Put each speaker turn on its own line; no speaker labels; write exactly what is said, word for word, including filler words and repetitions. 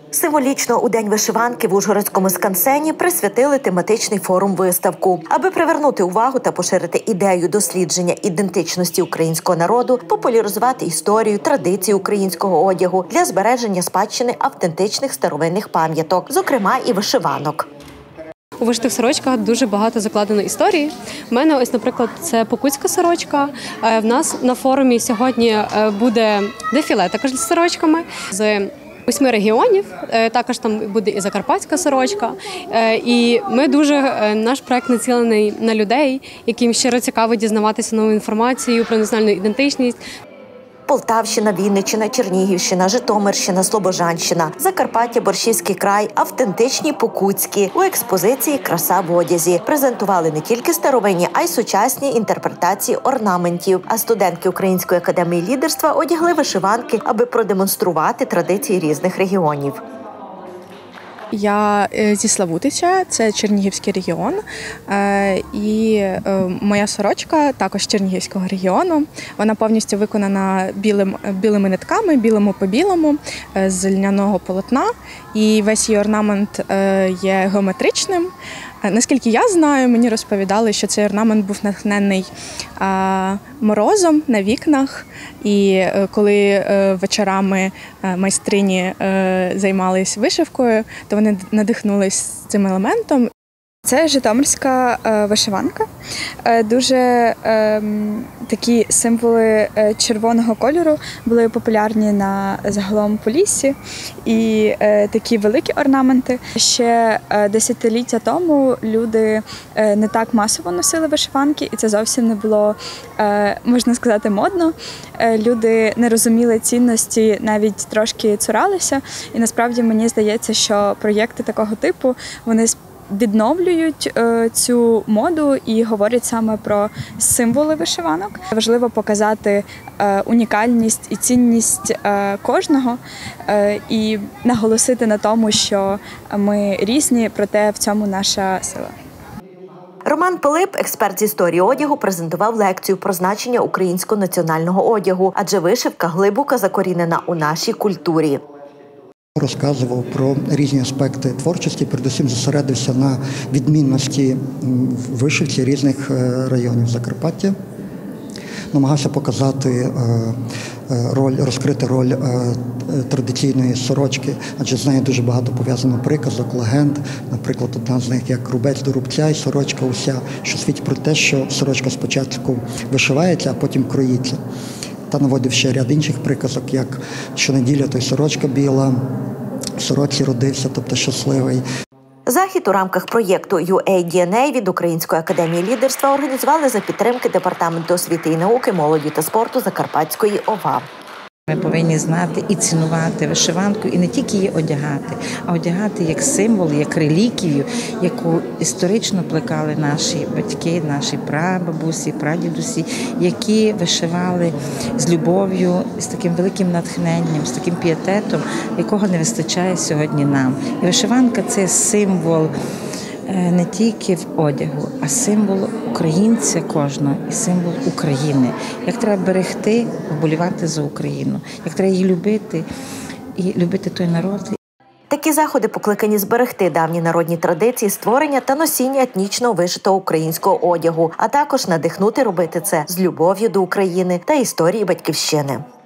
Символічно у День вишиванки в Ужгородському скансені присвятили тематичний форум-виставку. Аби привернути увагу та поширити ідею дослідження ідентичності українського народу, популяризувати історію, традиції українського одягу для збереження спадщини автентичних старовинних пам'яток, зокрема і вишиванок.
У вишитих сорочках дуже багато закладено історії. У мене ось, наприклад, це покутська сорочка. В нас на форумі сьогодні буде дефіле також з сорочками з восьми регіонів. Також там буде і закарпатська сорочка. І ми дуже, наш проект націлений на людей, яким щиро цікаво дізнаватися нову інформацію про національну ідентичність.
Полтавщина, Вінниччина, Чернігівщина, Житомирщина, Слобожанщина, Закарпаття, Борщівський край, автентичні покутські. У експозиції «Краса в одязі» презентували не тільки старовинні, а й сучасні інтерпретації орнаментів. А студентки Української академії лідерства одягли вишиванки, аби продемонструвати традиції різних регіонів.
Я зі Славутича, це Чернігівський регіон, і моя сорочка також з Чернігівського регіону. Вона повністю виконана білим, білими нитками, білому по білому, з льняного полотна, і весь її орнамент є геометричним. Наскільки я знаю, мені розповідали, що цей орнамент був натхнений морозом на вікнах, і коли вечорами майстрині займалися вишивкою, то вони надихнулись цим елементом.
Це житомирська вишиванка. Дуже такі символи червоного кольору були популярні на загалом Поліссі. І такі великі орнаменти. Ще десятиліття тому люди не так масово носили вишиванки, і це зовсім не було, можна сказати, модно. Люди не розуміли цінності, навіть трошки цуралися. І насправді мені здається, що проєкти такого типу, вони відновлюють е, цю моду і говорять саме про символи вишиванок. Важливо показати е, унікальність і цінність е, кожного е, і наголосити на тому, що ми різні, проте в цьому наша сила.
Роман Пилип, експерт з історії одягу, презентував лекцію про значення українського національного одягу, адже вишивка глибоко закорінена у нашій культурі.
Розказував про різні аспекти творчості, передусім зосередився на відмінності вишивці різних районів Закарпаття. Намагався показати роль, розкрити роль традиційної сорочки, адже з нею дуже багато пов'язано приказок, легенд. Наприклад, одна з них як рубець до рубця і сорочка уся, що свідчить про те, що сорочка спочатку вишивається, а потім кроїться. Та наводив ще ряд інших приказок, як щонеділя той сорочка біла, в сорочці родився, тобто щасливий.
Захід у рамках проєкту ю ей ді ен ей від Української академії лідерства організували за підтримки Департаменту освіти і науки, молоді та спорту Закарпатської о ва.
Ми повинні знати і цінувати вишиванку, і не тільки її одягати, а одягати як символ, як реліквію, яку історично плекали наші батьки, наші прабабусі, прадідусі, які вишивали з любов'ю, з таким великим натхненням, з таким пієтетом, якого не вистачає сьогодні нам. І вишиванка – це символ не тільки в одягу, а символ українця кожного і символ України. Як треба берегти, вболівати за Україну, як треба її любити і любити той народ.
Такі заходи покликані зберегти давні народні традиції створення та носіння етнічного вишитого українського одягу, а також надихнути робити це з любов'ю до України та історії батьківщини.